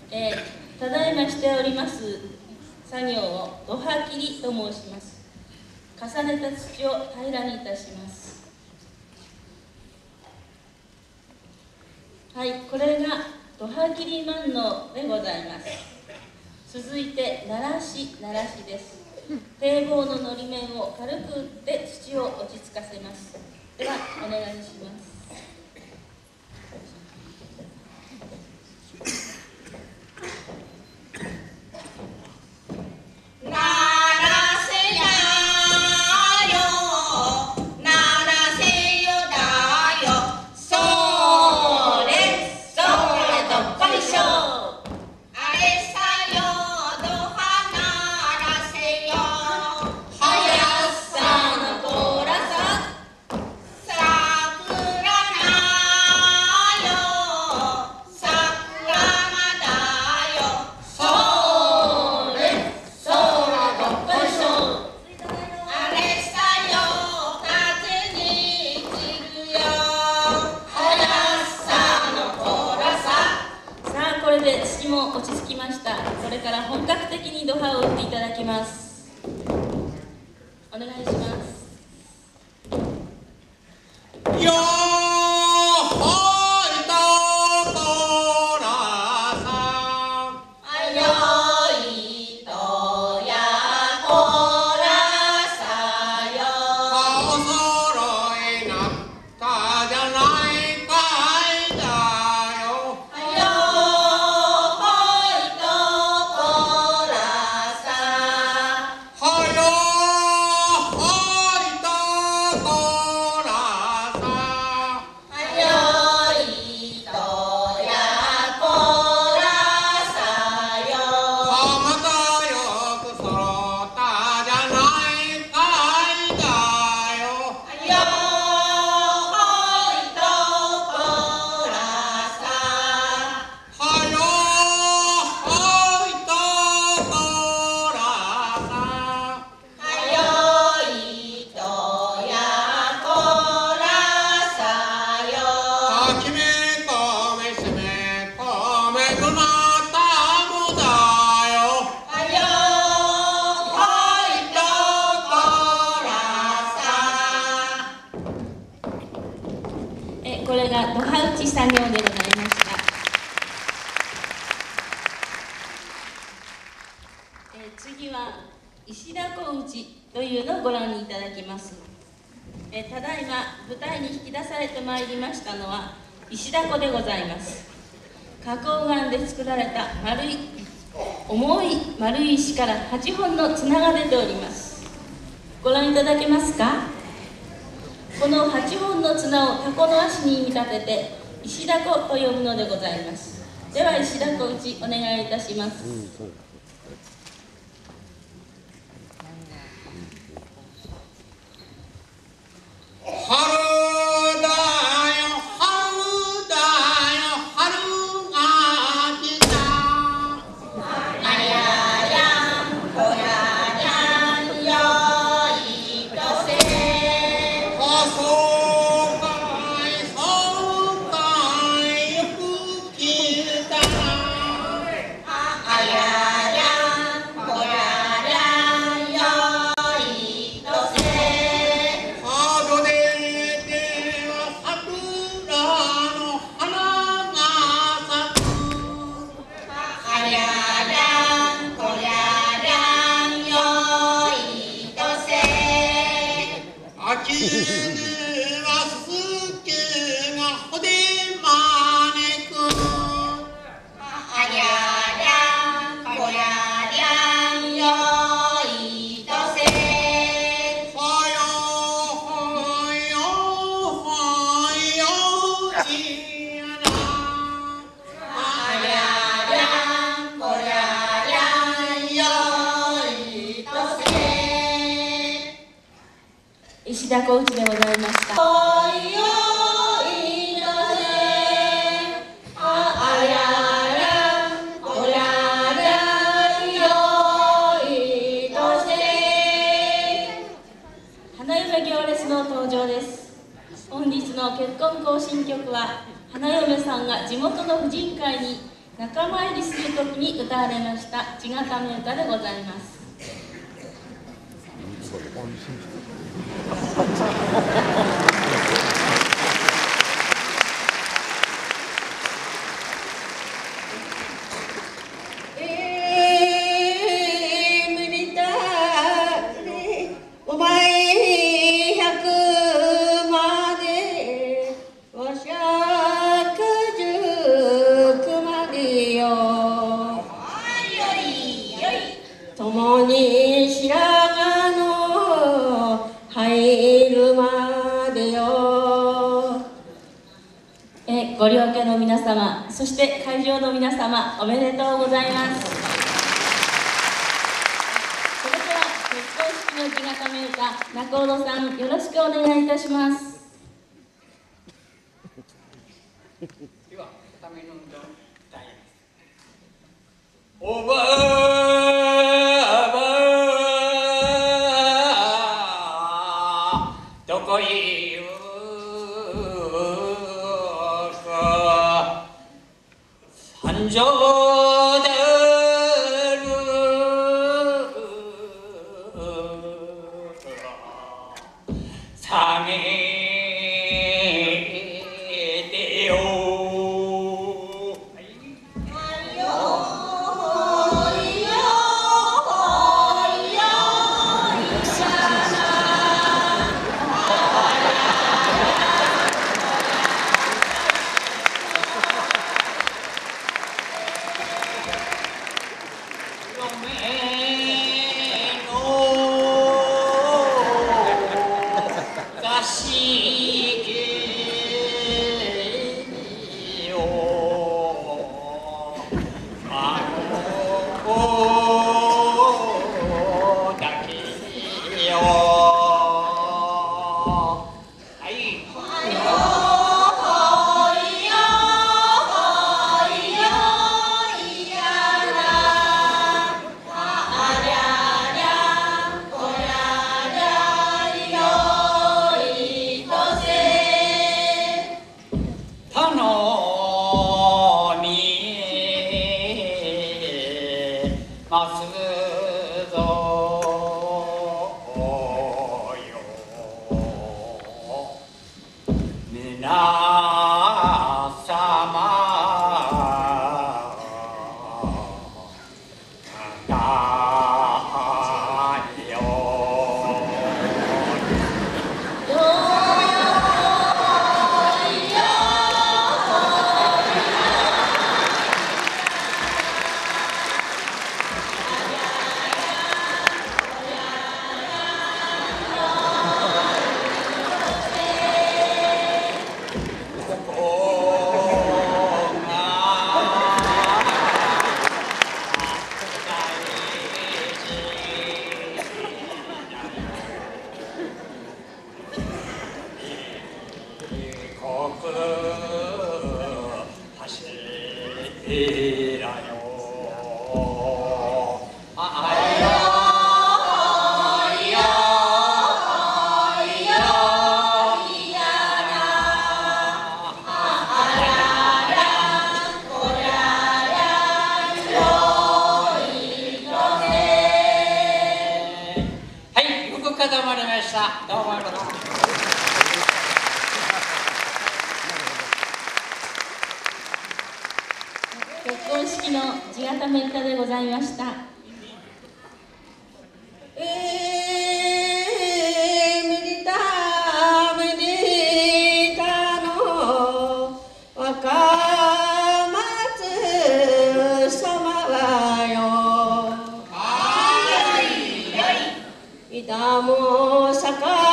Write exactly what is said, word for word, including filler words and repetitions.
えー、ただいましております作業を土は切りと申します。重ねた土を平らにいたします。はい、これが土は切り万能でございます。続いてならしならしです。堤防ののり面を軽く打って土を落ち着かせます。ではお願いします。落ち着きました。これから本格的に土はを打っていただきます。お願いします。よこれが土は打ち作業でございました。え次は石だこ打ちというのをご覧いただきます。えただいま舞台に引き出されてまいりましたのは石だこでございます。花崗岩で作られた丸い重い丸い石からはちほんの綱が出ております。ご覧いただけますか。このはちほんの綱をタコの足に見立てて石だこと呼ぶのでございます。では石だこ打ちお願いいたします。石だこ打ちでございました。花嫁行列の登場です。本日の結婚行進曲は花嫁さんが地元の婦人会に仲間入りするときに歌われました地固め歌でございます。 共に白髪の入るまでよ。 えご両家の皆様、そして会場の皆様、おめでとうございます。それでは結婚式の地固め歌、仲人さんよろしくお願いいたします。 では固めの歌を歌います。おばあどこへ行くか三条で下げてよますぞよ皆様高いよいらよあいよいよいよいやらあららこららよいとせはい、よく固まりました。どうもありがとう。 結婚式の地固め歌でございました。 えー、めでためでたの若松様はよ。いだもさか